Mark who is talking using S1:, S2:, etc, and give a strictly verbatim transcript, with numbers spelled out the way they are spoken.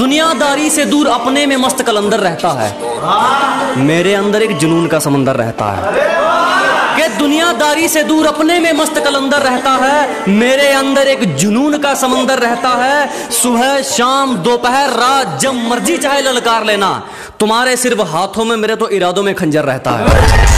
S1: दुनियादारी से दूर अपने में मस्त कलंदर रहता है, मेरे अंदर एक जुनून का समंदर रहता है। कि दुनियादारी से दूर अपने में मस्त कलंदर रहता है, मेरे अंदर एक जुनून का समंदर रहता है। सुबह शाम दोपहर रात जब मर्जी चाहे ललकार लेना, तुम्हारे सिर्फ हाथों में मेरे तो इरादों में खंजर रहता है।